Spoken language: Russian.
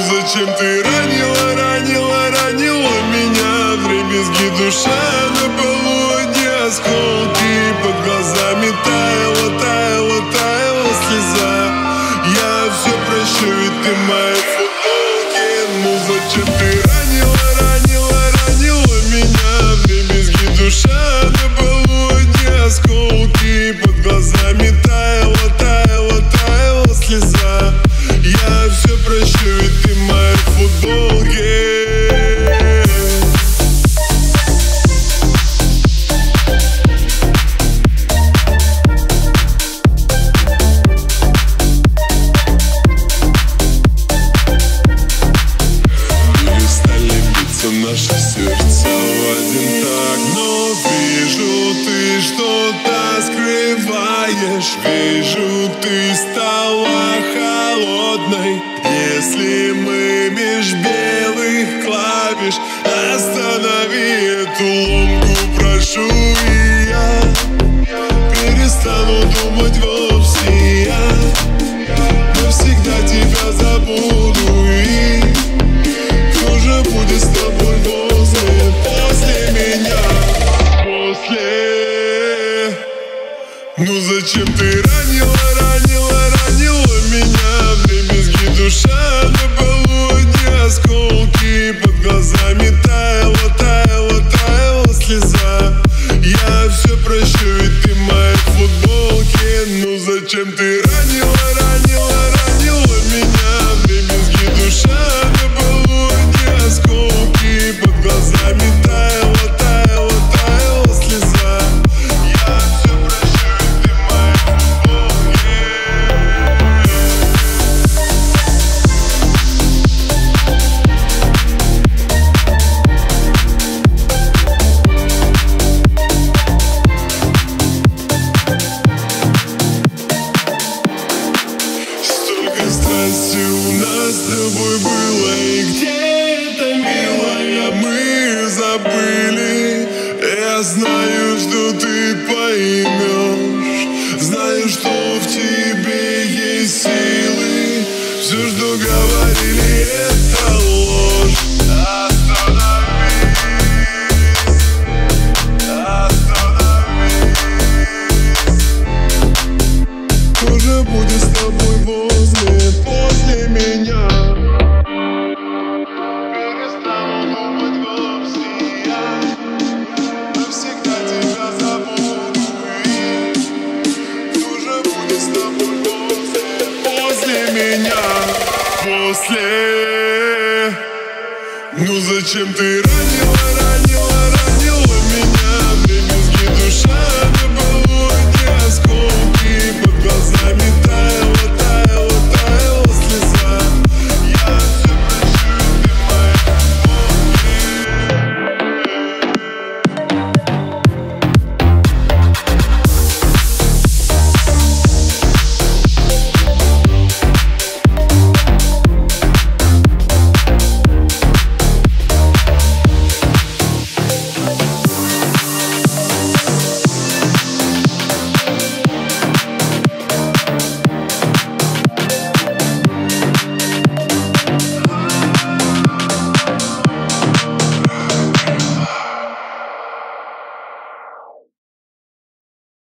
Зачем ты ранила, ранила, ранила меня? Вдребезги душа на полу, одни осколки. Под глазами таяла, таяла, таяла слеза. Я все прощу, ведь ты моя футболки. Ну зачем ты ранила, ранила, ранила меня? Вдребезги душа на полу, одни осколки. Под глазами таяла, таяла, таяла слеза. Я все прощу, ведь ты моя футболки. Перестали биться наши сердца в один так. Но вижу, ты что-то скрываешь. Вижу, ты стала холодной. Если мы меж белых клавиш, останови эту ломку, прошу. И я перестану думать вовсе. Я навсегда тебя забуду. И кто же будет с тобой после меня? Ну зачем ты ранила, ранила, ранила меня? Вдребезги душа на полу, одни осколки. Под глазами таяла, таяла, таяла слеза. Я все прощу, ведь ты моя футболки. Ну зачем ты ранила, ранила, ранила меня? Вдребезги душа на полу, одни осколки. Под глазами таяла, таяла, таяла слеза. Я все прощу, ведь ты моя футболки. Столько страсти у нас с тобой было. И где это, милая, мы забыли. Я знаю, что ты поймешь. Знаю, что в тебе есть силы. Все, что говорили, это ложь. Остановись, остановись. Кто же будет с тобой после меня? Перестану думать вовсе. Я навсегда тебя забуду. И кто же будет с тобой после меня? После. Ну зачем ты ранила?